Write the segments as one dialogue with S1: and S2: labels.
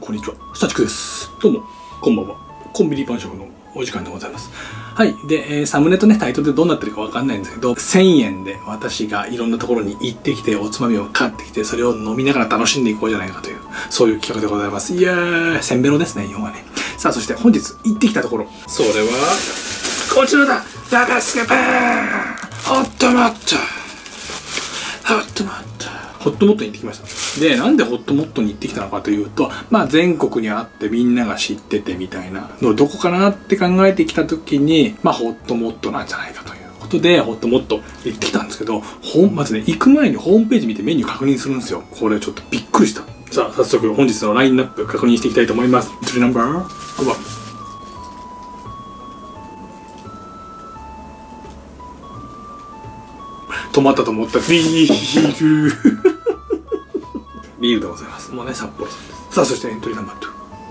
S1: こんにちは。スタチクです。どうも、こんばんは。コンビニパン食のお時間でございます。はい。で、サムネとね、タイトルでどうなってるかわかんないんですけど、1000円で私がいろんなところに行ってきて、おつまみを買ってきて、それを飲みながら楽しんでいこうじゃないかという、そういう企画でございます。いやー、せんべろですね、日本はね。さあ、そして本日行ってきたところ、それは、こちらだバカスカパーンホットモットホットモットホットモットに行ってきました。で、なんでホットモットに行ってきたのかというと、まあ全国にあってみんなが知っててみたいなのどこかなって考えてきた時に、まあホットモットなんじゃないかということで、ホットモット行ってきたんですけど、まずね、行く前にホームページ見てメニュー確認するんですよ。これちょっとびっくりした。さあ、早速本日のラインナップ確認していきたいと思います。エントリーナンバー5番。止まったと思ったビールビールでございます。もうね、札幌さんです。さあ、そしてエントリーナンバー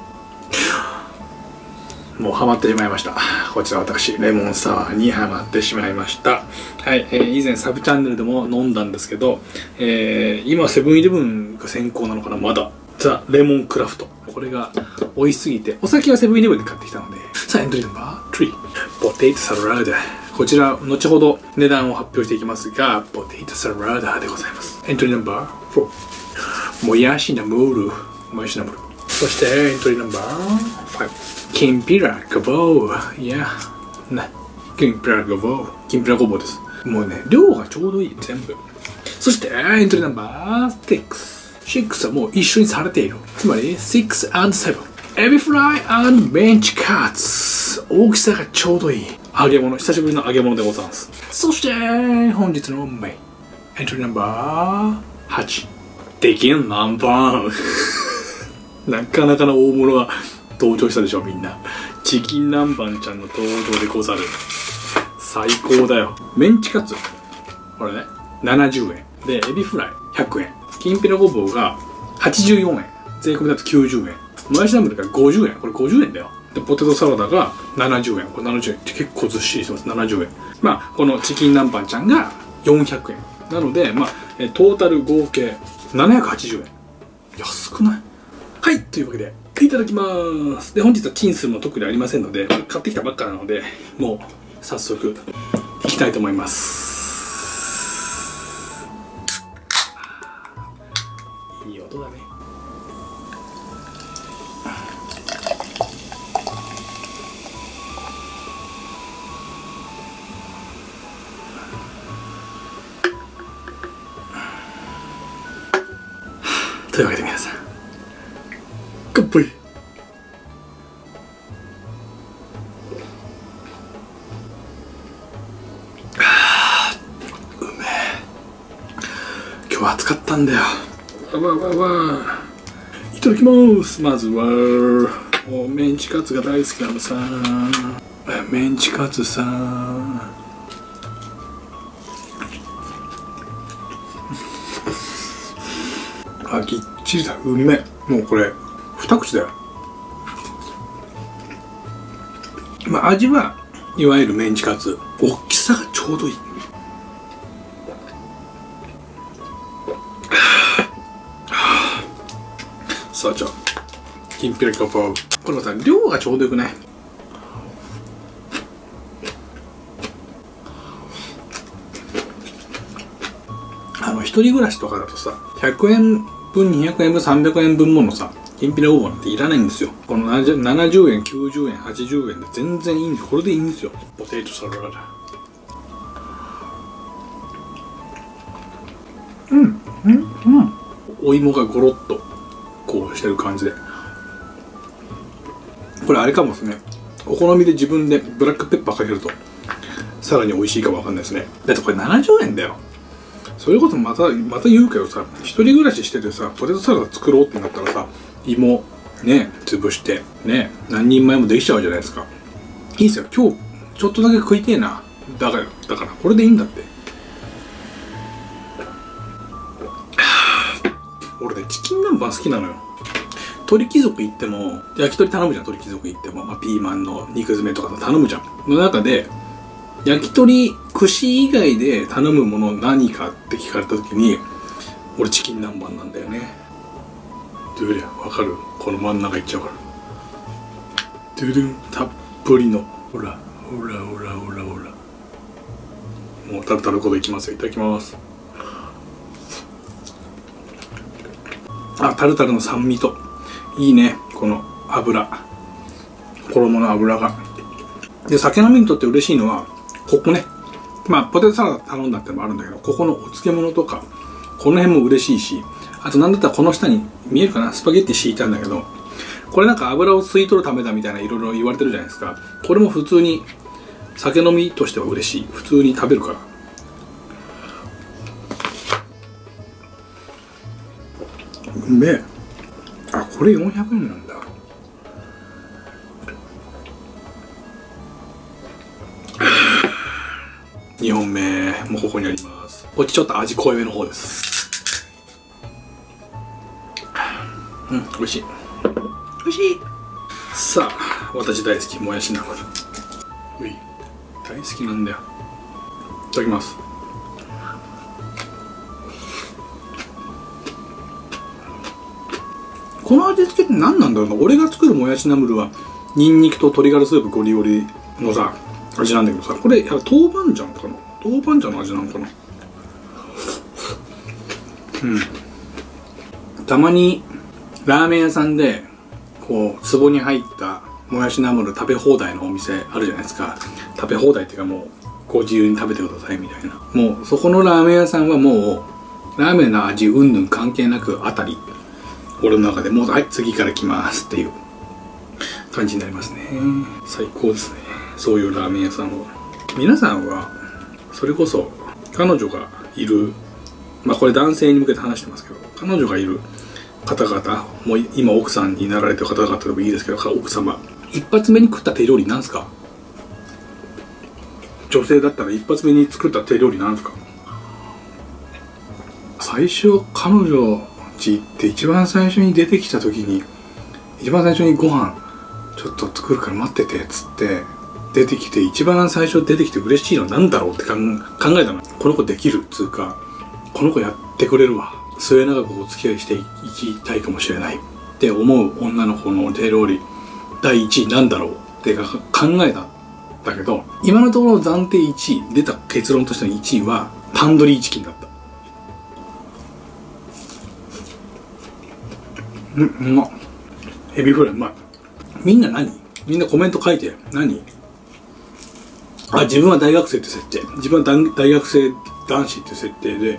S1: 2。もうハマってしまいました。こちら私、レモンサワーにハマってしまいました。はい、以前サブチャンネルでも飲んだんですけど、今セブンイレブンが先行なのかな、まだ。ザ・レモンクラフト。これが美味しすぎて、お酒はセブンイレブンで買ってきたので。さあ、エントリーナンバー3。ポテトサラダ。こちら、後ほど値段を発表していきますが、ポテトサラダでございます。エントリーナンバー4。もやしナムール。もやしナムール。そして、エントリーナンバー5。きんぴらごぼう。いや、ね。きんぴらごぼう。きんぴらごぼうです。もうね、量がちょうどいい、全部。そして、エントリーナンバー6。6はもう一緒にされている。つまり、6 and 7。エビフライ and メンチカツ。大きさがちょうどいい。揚げ物、久しぶりの揚げ物でございます。そして、本日のメイン。エントリーナンバー8。チキン南蛮。なかなかの大物が登場したでしょ、みんな。チキン南蛮ちゃんの登場でござる。最高だよ。メンチカツ。これね、70円。で、エビフライ100円。きんぴらごぼうが84円。税込みだと90円。もやしナムルが50円。これ50円だよ。で、ポテトサラダが70円。これ70円って結構ずっしりしてます。70円。まあ、このチキン南蛮ちゃんが400円。なので、まあ、トータル合計780円。安くない？はい、というわけで、いただきまーす。で、本日はチンするも特にありませんので、買ってきたばっかなので、もう、早速、いきたいと思います。いい音だね。というわけで皆さん、乾杯。うめえ。今日は暑かったんだよ。いただきます。まずはもうメンチカツが大好きなのさ。メンチカツさ。あ、ぎっちりだ。うめえ。もうこれ二口だよ。まあ味はいわゆるメンチカツ。大きさがちょうどいい。さあ、じゃあきんぴらごぼう。これまた量がちょうどよくない？一人暮らしとかだとさ、100円分、200円分、300円分ものさ、きんぴらごぼうなんていらないんですよ。この70円、90円、80円で全然いいんですよ。これでいいんですよ。ポテトサラダ。お芋がゴロッとこうしてる感じで。これあれかもですね。お好みで自分でブラックペッパーかけるとさらに美味しいかもわかんないですね。だってこれ70円だよ。それこそまた言うけどさ、一人暮らししててさ、ポテトサラダ作ろうってなったらさ、芋ね潰してね、何人前もできちゃうじゃないですか。いいっすよ。今日ちょっとだけ食いてえな。だからこれでいいんだって。俺ね、チキン南蛮好きなのよ。鳥貴族行っても焼き鳥頼むじゃん。鳥貴族行っても、まあ、ピーマンの肉詰めとか頼むじゃん。の中で焼き鳥串以外で頼むもの何かって聞かれた時に、俺チキン南蛮なんだよね。 どれやわかる？この真ん中いっちゃうから。ドゥルン、たっぷりの、ほらほらほらほらほら、もうタルタルこといきますよ。いただきます。あ、タルタルの酸味といいね、この油、衣の油が。で、酒飲みにとって嬉しいのはここね。まあポテトサラダ頼んだってのもあるんだけど、ここのお漬物とかこの辺も嬉しいし、あとなんだったらこの下に見えるかな、スパゲッティ敷いたんだけど、これなんか油を吸い取るためだみたいないろいろ言われてるじゃないですか。これも普通に酒飲みとしては嬉しい。普通に食べるから。うめえ。あ、これ400円なんだ。2本目もうここにあります。こっちちょっと味濃いめの方です。うん、美味しい。美味しい。さあ、私大好きもやしナムル。うい、大好きなんだよ。いただきます。この味付けって何なんだろうな。俺が作るもやしナムルはニンニクと鶏ガラスープゴリゴリのさ味なんだけどさ、これ豆板醤かな、豆板醤の味なのかな。うん、たまにラーメン屋さんでこう壺に入ったもやしナムル食べ放題のお店あるじゃないですか。食べ放題っていうか、もうご自由に食べてくださいみたいな。もうそこのラーメン屋さんはもうラーメンの味うんぬん関係なくあたり、俺の中でもう、はい、次から来ますっていう感じになりますね。最高ですね、そういうラーメン屋さんは。皆さんはそれこそ彼女がいる、まあこれ男性に向けて話してますけど、彼女がいる方々、もう今奥さんになられてる方々でもいいですけど、奥様一発目に食った手料理なんすか？女性だったら一発目に作った手料理なんすか？最初彼女家行って一番最初に出てきた時に、一番最初にご飯ちょっと作るから待っててっつって出てきて、一番最初出てきて嬉しいのは何だろうって考えたの。この子できるっつうか、この子やってくれるわ、末永くお付き合いしていきたいかもしれないって思う女の子の手料理第1位なんだろうって考えたんだけど、今のところ暫定1位、出た結論としての1位はタンドリーチキンだった。うまっ。エビフライうまい。みんなみんなコメント書いて。あ、自分は大学生って設定。自分は大学生男子って設定で、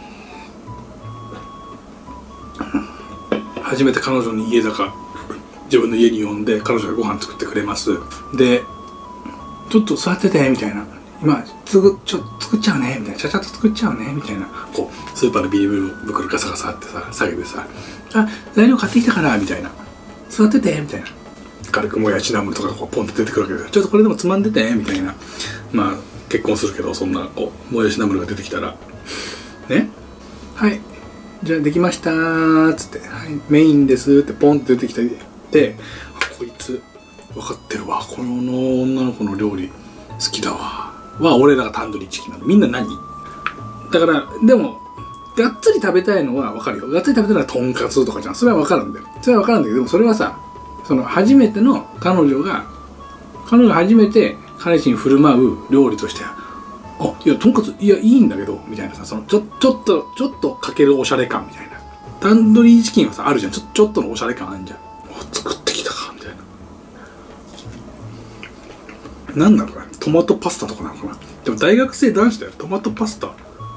S1: 初めて彼女に家だか自分の家に呼んで、彼女がご飯作ってくれます。で、ちょっと座っててみたいな、今作っちゃうねみたいな、ちゃちゃっと作っちゃうねみたいな、こうスーパーのビニール袋ガサガサってさ下げてさ、あ、材料買ってきたからみたいな、座っててみたいな、軽くもやしナムルとかこうポンと出てくるわけです。ちょっとこれでもつまんでてみたいな。まあ結婚するけど、そんなこうもやしナムルが出てきたらね、はい、じゃあできましたーっつって、はい、メインですってポンって出てきて、こいつ分かってるわ、この女の子の料理好きだわは俺らがタンドリーチキンなの。みんなだからでもがっつり食べたいのは分かるよ。がっつり食べたいのはとんかつとかじゃん。それは分かるんだよ。それは分かるんだけど、でもそれはさ、その初めての彼女が初めて彼氏に振る舞う料理としては、あ、いやとんかついやいいんだけどみたいなさ、そのちょっとかけるおしゃれ感みたいな。タンドリーチキンはさあるじゃん、ちょっとのおしゃれ感あるじゃん。作ってきたかみたいな。なんなのかな、トマトパスタとかなのかな。でも大学生男子だよ、トマトパスタ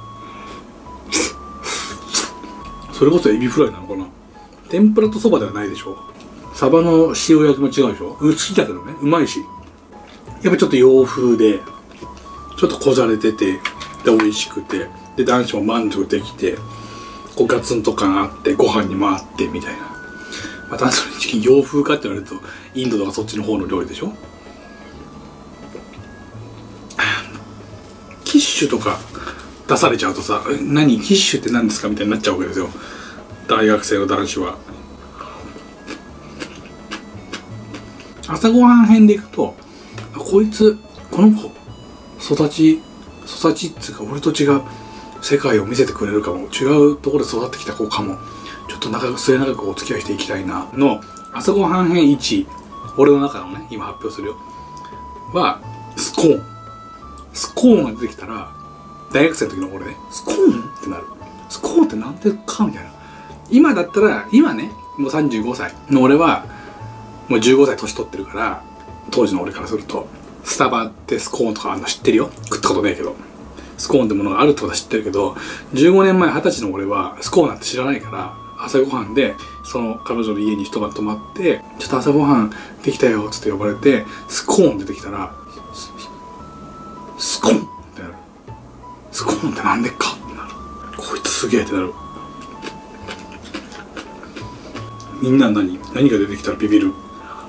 S1: それこそエビフライなのかな。天ぷらとそばではないでしょ。サバの塩焼きも違うでしょ。好きだけどね、うまいし、やっぱちょっと洋風でちょっとこじゃれてて、で美味しくて、で男子も満足できて、こうガツンと感あってご飯に回ってみたいな。まあ単純に洋風かって言われるとインドとかそっちの方の料理でしょ。キッシュとか出されちゃうとさ、何キッシュって何ですかみたいになっちゃうわけですよ、大学生の男子は。朝ごはん編でいくと、こいつこの子育ちっつうか俺と違う世界を見せてくれるかも、違うところで育ってきた子かも、ちょっと末永くお付き合いしていきたいなの朝ごはん編1、俺の中のね今発表するよはスコーン。スコーンが出てきたら大学生の時の俺ね、スコーンってなる。スコーンってなんでかみたいな。今だったら、今ねもう35歳の俺はもう15歳年取ってるから、当時の俺からするとスタバってスコーンとかあるの知ってるよ。食ったことねえけどスコーンってものがあるってことは知ってるけど、15年前20歳の俺はスコーンなんて知らないから、朝ごはんでその彼女の家に一晩泊まって、ちょっと朝ごはんできたよっつって呼ばれて、スコーン出てきたらスコーンってなる。スコーンってなんでっかってなる。こいつすげえってなる。みんな何が出てきたらビビる。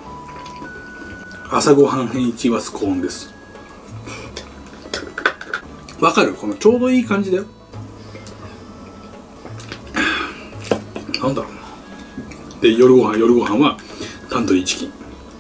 S1: 朝ごはん編1はスコーンです。わかる？このちょうどいい感じだよ。なんだろうな。で、夜ご飯はタンドリーチキン。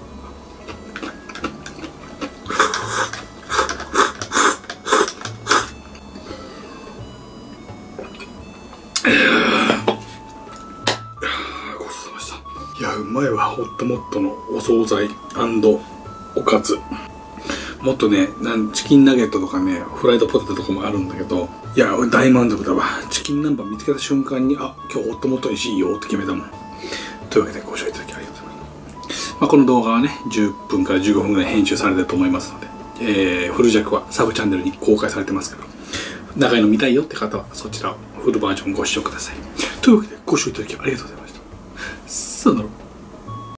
S1: いや、うまいわ。ホットモットのお惣菜&おかず。もっとね、チキンナゲットとかね、フライドポテトとかもあるんだけど、いや、俺大満足だわ。チキン南蛮見つけた瞬間に、あ、今日ホットモットにしようって決めたもん。というわけでご視聴いただきありがとうございます。この動画はね、10分から15分ぐらい編集されてると思いますので、フル弱はサブチャンネルに公開されてますから、長いの見たいよって方はそちらフルバージョンご視聴ください。というわけでご視聴いただきありがとうございました。さよなら。